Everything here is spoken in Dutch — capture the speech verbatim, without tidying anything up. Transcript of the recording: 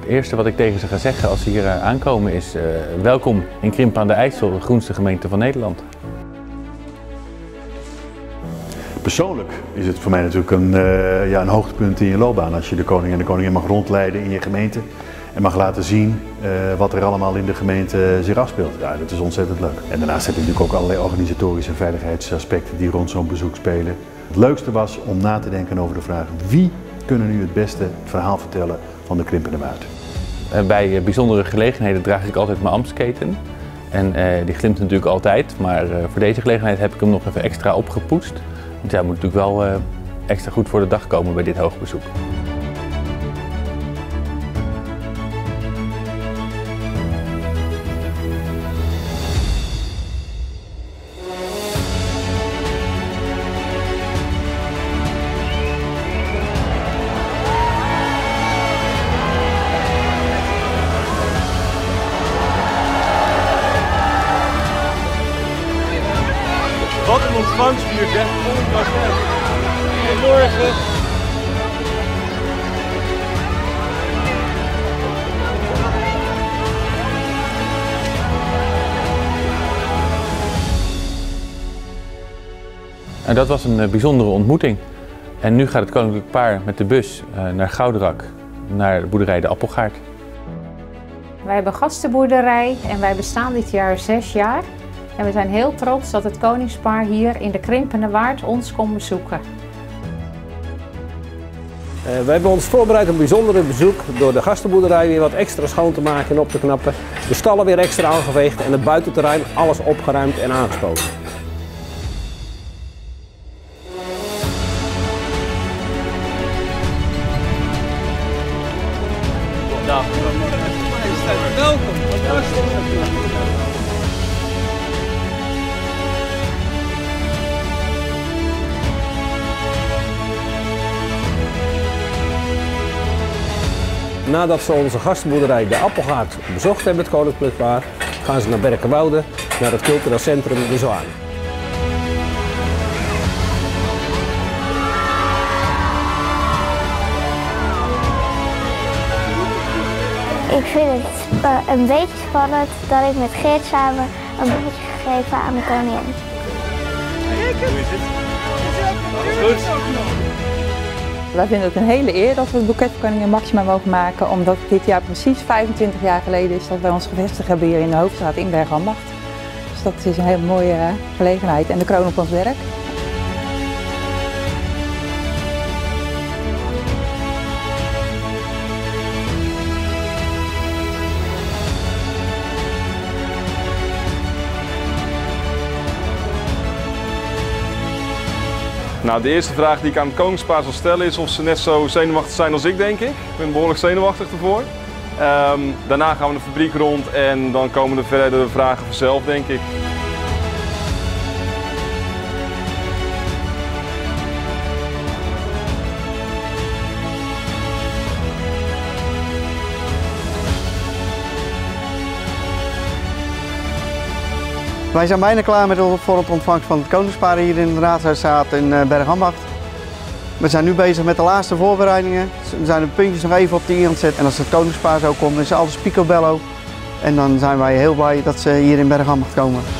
eerste wat ik tegen ze ga zeggen als ze hier aankomen is uh, welkom in Krimpen aan de IJssel, de groenste gemeente van Nederland. Persoonlijk is het voor mij natuurlijk een, uh, ja, een hoogtepunt in je loopbaan als je de koning en de koningin mag rondleiden in je gemeente en mag laten zien uh, wat er allemaal in de gemeente zich afspeelt. Ja, dat is ontzettend leuk. En daarnaast heb je natuurlijk ook allerlei organisatorische en veiligheidsaspecten die rond zo'n bezoek spelen. Het leukste was om na te denken over de vraag wie kunnen nu het beste verhaal vertellen van de Krimpenerwaard. Bij bijzondere gelegenheden draag ik altijd mijn ambtsketen. En uh, die glimt natuurlijk altijd, maar uh, voor deze gelegenheid heb ik hem nog even extra opgepoetst. Want ja, moet natuurlijk wel uh, extra goed voor de dag komen bij dit hoogbezoek. Wat een ontvangst hier, zeg. Goedemorgen. En dat was een bijzondere ontmoeting. En nu gaat het koninklijk paar met de bus naar Gouderak, naar de boerderij De Appelgaard. Wij hebben gastenboerderij en wij bestaan dit jaar zes jaar. En we zijn heel trots dat het koningspaar hier in de Krimpenerwaard ons komt bezoeken. Uh, we hebben ons voorbereid op een bijzondere bezoek door de gastenboerderij weer wat extra schoon te maken en op te knappen. De stallen weer extra aangeveegd en het buitenterrein alles opgeruimd en aangespoten. Dag. Welkom. Nadat ze onze gastenboerderij De Appelgaard bezocht hebben, het koninklijk paar, gaan ze naar Berkenwoude, naar het cultureel centrum De Zwaan. Ik vind het uh, een beetje spannend dat ik met Geert samen een boekje gegeven aan de koningin. Hoe is het? Alles goed? Wij vinden het een hele eer dat we het boeket voor koningin Máxima mogen maken, omdat het dit jaar precies vijfentwintig jaar geleden is dat wij ons gevestigd hebben hier in de Hoofdstraat in Bergambacht. Dus dat is een hele mooie gelegenheid en de kroon op ons werk. Nou, de eerste vraag die ik aan het koningspaar zal stellen is of ze net zo zenuwachtig zijn als ik, denk ik. Ik ben behoorlijk zenuwachtig ervoor. Um, daarna gaan we de fabriek rond en dan komen de verdere vragen vanzelf, denk ik. Wij zijn bijna klaar met voor het ontvangst van het koningspaar hier in de Raadhuisstraat in Bergambacht. We zijn nu bezig met de laatste voorbereidingen. We zijn de puntjes nog even op de i aan het zetten. En als het koningspaar zo komt, is alles picobello. En dan zijn wij heel blij dat ze hier in Bergambacht komen.